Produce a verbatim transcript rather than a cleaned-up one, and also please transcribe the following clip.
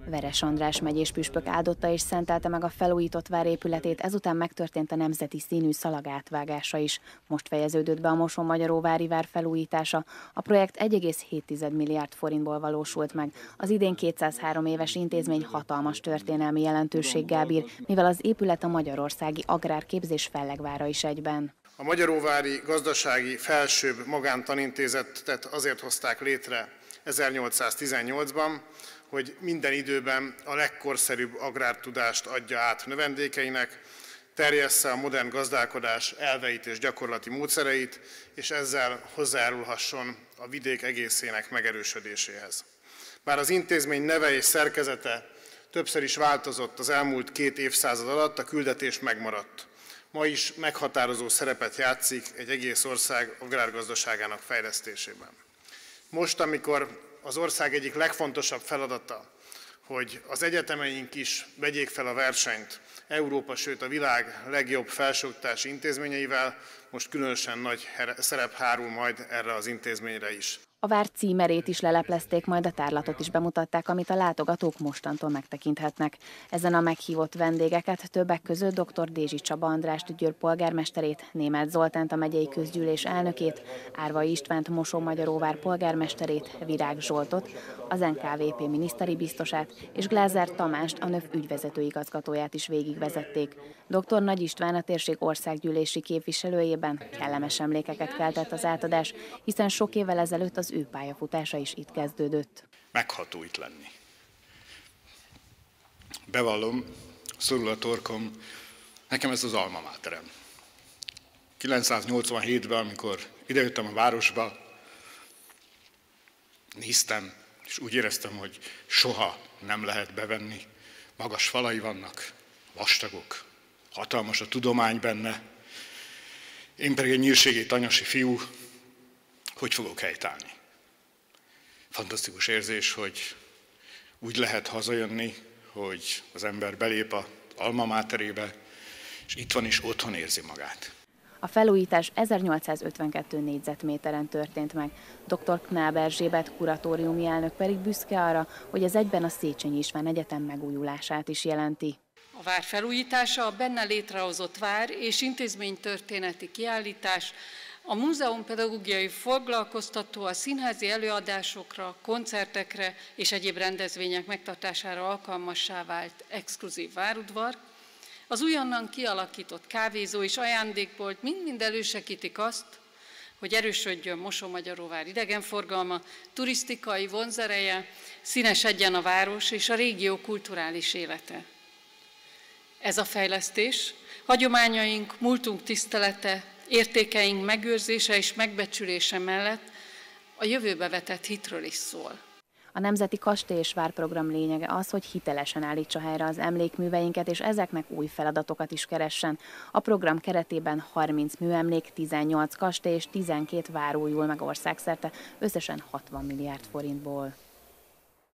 Veres András megyés püspök áldotta és szentelte meg a felújított vár épületét, ezután megtörtént a nemzeti színű szalag átvágása is. Most fejeződött be a Mosonmagyaróvári vár felújítása. A projekt egy egész hét milliárd forintból valósult meg. Az idén kétszázhárom éves intézmény hatalmas történelmi jelentőséggel bír, mivel az épület a magyarországi agrárképzés fellegvára is egyben. A Magyaróvári Gazdasági Felsőbb Magántanintézetet azért hozták létre ezernyolcszáztizennyolcban, hogy minden időben a legkorszerűbb agrártudást adja át növendékeinek, terjessze a modern gazdálkodás elveit és gyakorlati módszereit, és ezzel hozzájárulhasson a vidék egészének megerősödéséhez. Bár az intézmény neve és szerkezete többször is változott az elmúlt két évszázad alatt, a küldetés megmaradt. Ma is meghatározó szerepet játszik egy egész ország agrárgazdaságának fejlesztésében. Most, amikor az ország egyik legfontosabb feladata, hogy az egyetemeink is vegyék fel a versenyt Európa, sőt a világ legjobb felsőoktatási intézményeivel, most különösen nagy szerep hárul majd erre az intézményre is. A vár címerét is leleplezték, majd a tárlatot is bemutatták, amit a látogatók mostantól megtekinthetnek. Ezen a meghívott vendégeket többek között dr. Dézsi Csaba Andrást, Győr polgármesterét, Németh Zoltánt, a megyei közgyűlés elnökét, Árvai Istvánt, Mosonmagyaróvár polgármesterét, Virág Zsoltot, az en ká vé pé miniszteri biztosát és Glázer Tamást, a NÖV ügyvezető igazgatóját is végigvezették. dr. Nagy István, a térség országgyűlési képviselőjében kellemes emlékeket keltett az átadás, hiszen sok évvel ezelőtt az ő pályafutása is itt kezdődött. Megható itt lenni. Bevallom, szorul a torkom, nekem ez az alma máterem. kilencszáznyolcvanhétben, amikor idejöttem a városba, néztem, és úgy éreztem, hogy soha nem lehet bevenni. Magas falai vannak, vastagok, hatalmas a tudomány benne. Én pedig egy nyírségi tanyasi fiú, hogy fogok helytállni? Fantasztikus érzés, hogy úgy lehet hazajönni, hogy az ember belép az alma máterébe, és itt van és otthon érzi magát. A felújítás ezernyolcszázötvenkettő négyzetméteren történt meg. dr. Knáb Erzsébet kuratóriumi elnök pedig büszke arra, hogy ez egyben a Széchenyi István Egyetem megújulását is jelenti. A vár felújítása, a benne létrehozott vár és intézménytörténeti kiállítás, a múzeum pedagógiai foglalkoztató a színházi előadásokra, koncertekre és egyéb rendezvények megtartására alkalmassá vált exkluzív várudvar, az újonnan kialakított kávézó és ajándékbolt mind-mind elősegítik azt, hogy erősödjön Mosonmagyaróvár idegenforgalma, turisztikai vonzereje, színesedjen a város és a régió kulturális élete. Ez a fejlesztés hagyományaink, múltunk tisztelete, értékeink megőrzése és megbecsülése mellett a jövőbe vetett hitről is szól. A Nemzeti Kastély és Várprogram lényege az, hogy hitelesen állítsa helyre az emlékműveinket, és ezeknek új feladatokat is keressen. A program keretében harminc műemlék, tizennyolc kastély és tizenkét vár újul meg országszerte, összesen hatvan milliárd forintból.